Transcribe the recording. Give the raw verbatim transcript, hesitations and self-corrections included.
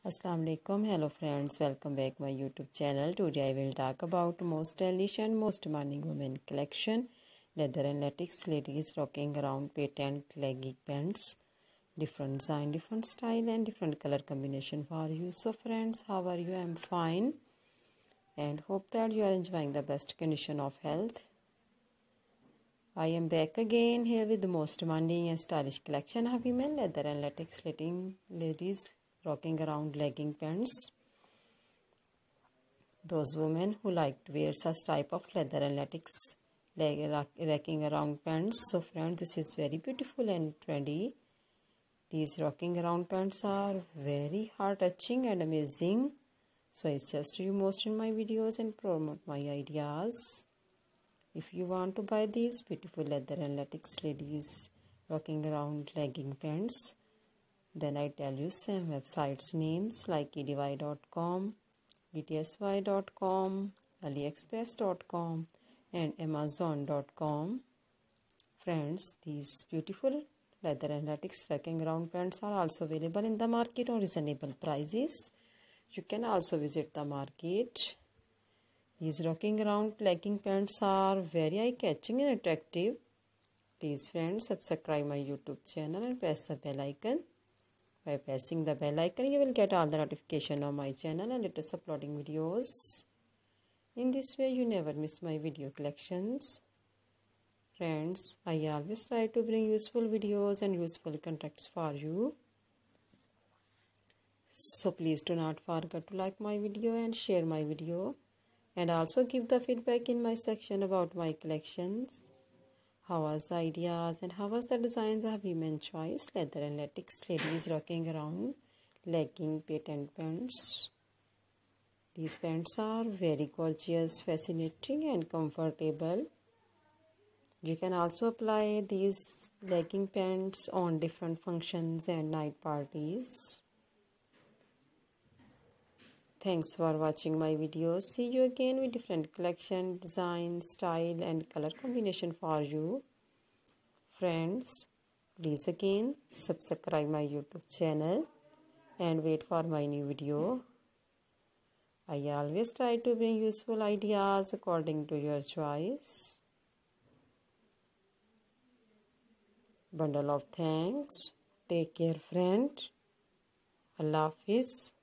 Assalamu alaikum. Hello friends, welcome back my YouTube channel. Today I will talk about most stylish and most demanding women collection. Leather and latex ladies rocking around patent leggy pants. Different design, different style and different color combination for you. So friends, how are you? I'm fine and hope that you are enjoying the best condition of health. I am back again here with the most demanding and stylish collection of women leather and latex ladies rocking around legging pants. Those women who like to wear such type of leather and latex leg rocking around pants. So friends, this is very beautiful and trendy. These rocking around pants are very heart touching and amazing. So I suggest you most in my videos and promote my ideas. If you want to buy these beautiful leather and latex ladies rocking around legging pants, then I tell you some websites names like e d y dot com, e t s y dot com, aliexpress dot com and amazon dot com. Friends, these beautiful leather and latex rocking around pants are also available in the market on reasonable prices. You can also visit the market. These rocking around legging pants are very eye-catching and attractive. Please friends, subscribe my YouTube channel and press the bell icon. By pressing the bell icon, you will get all the notification on my channel and latest uploading videos. In this way, you never miss my video collections. Friends, I always try to bring useful videos and useful contacts for you. So please do not forget to like my video and share my video. And also give the feedback in my section about my collections. How was the ideas and how was the designs of women choice leather and latex ladies rocking around legging patent pants. These pants are very gorgeous, fascinating and comfortable. You can also apply these legging pants on different functions and night parties. Thanks for watching my videos. See you again with different collection, design, style and color combination for you. Friends, please again subscribe my YouTube channel and wait for my new video. I always try to bring useful ideas according to your choice. Bundle of thanks. Take care friend. Allah Hafiz.